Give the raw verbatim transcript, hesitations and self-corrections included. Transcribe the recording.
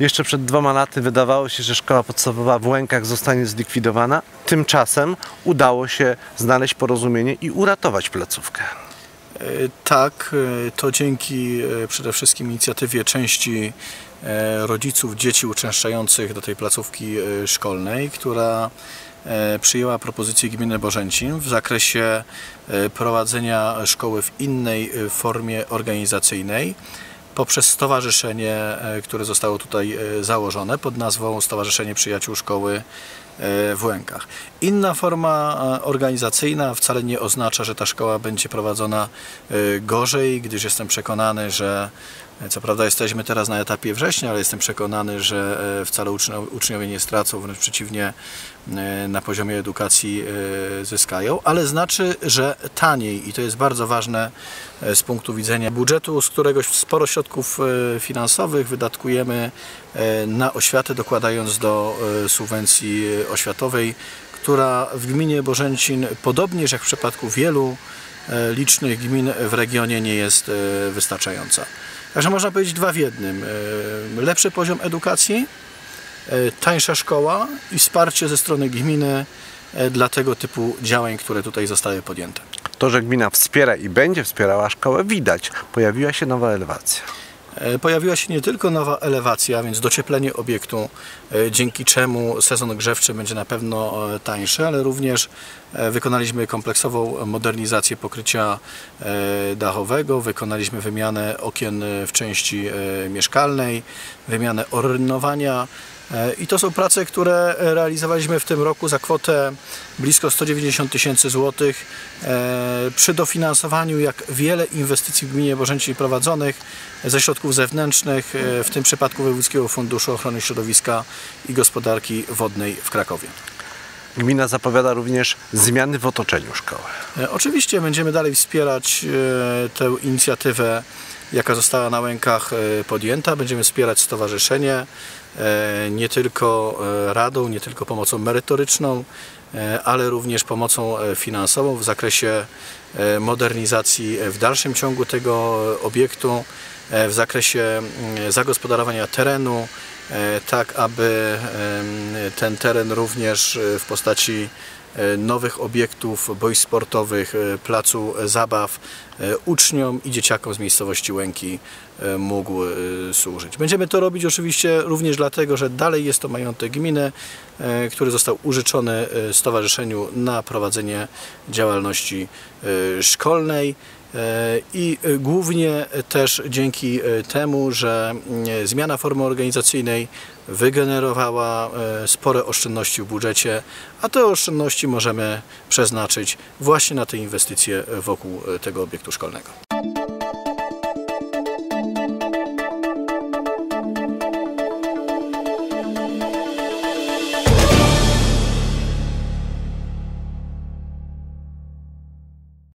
Jeszcze przed dwoma laty wydawało się, że szkoła podstawowa w Łękach zostanie zlikwidowana. Tymczasem udało się znaleźć porozumienie i uratować placówkę. Tak, to dzięki przede wszystkim inicjatywie części rodziców dzieci uczęszczających do tej placówki szkolnej, która przyjęła propozycję gminy Bożęcin w zakresie prowadzenia szkoły w innej formie organizacyjnej poprzez stowarzyszenie, które zostało tutaj założone pod nazwą Stowarzyszenie Przyjaciół Szkoły w Łękach. Inna forma organizacyjna wcale nie oznacza, że ta szkoła będzie prowadzona gorzej, gdyż jestem przekonany, że co prawda jesteśmy teraz na etapie września, ale jestem przekonany, że wcale uczniowie nie stracą, wręcz przeciwnie, na poziomie edukacji zyskają, ale znaczy, że taniej i to jest bardzo ważne z punktu widzenia budżetu, z którego sporo środków finansowych wydatkujemy na oświatę, dokładając do subwencji oświatowej, która w gminie Bożęcin, podobnież jak w przypadku wielu licznych gmin w regionie, nie jest wystarczająca. Także można powiedzieć dwa w jednym. Lepszy poziom edukacji, tańsza szkoła i wsparcie ze strony gminy dla tego typu działań, które tutaj zostały podjęte. To, że gmina wspiera i będzie wspierała szkołę, widać. Pojawiła się nowa elewacja. Pojawiła się nie tylko nowa elewacja, więc docieplenie obiektu, dzięki czemu sezon grzewczy będzie na pewno tańszy, ale również wykonaliśmy kompleksową modernizację pokrycia dachowego, wykonaliśmy wymianę okien w części mieszkalnej, wymianę ordynowania. I to są prace, które realizowaliśmy w tym roku za kwotę blisko sto dziewięćdziesiąt tysięcy złotych przy dofinansowaniu jak wiele inwestycji w gminie Bożęcin prowadzonych ze środków zewnętrznych, w tym przypadku Wojewódzkiego Funduszu Ochrony Środowiska i Gospodarki Wodnej w Krakowie. Gmina zapowiada również zmiany w otoczeniu szkoły. Oczywiście będziemy dalej wspierać tę inicjatywę, jaka została na Łękach podjęta. Będziemy wspierać stowarzyszenie nie tylko radą, nie tylko pomocą merytoryczną, ale również pomocą finansową w zakresie modernizacji w dalszym ciągu tego obiektu, w zakresie zagospodarowania terenu, tak aby ten teren również w postaci nowych obiektów, boisk sportowych, placu zabaw uczniom i dzieciakom z miejscowości Łęki mógł służyć. Będziemy to robić oczywiście również dlatego, że dalej jest to majątek gminy, który został użyczony stowarzyszeniu na prowadzenie działalności szkolnej. I głównie też dzięki temu, że zmiana formy organizacyjnej wygenerowała spore oszczędności w budżecie, a te oszczędności możemy przeznaczyć właśnie na te inwestycje wokół tego obiektu szkolnego.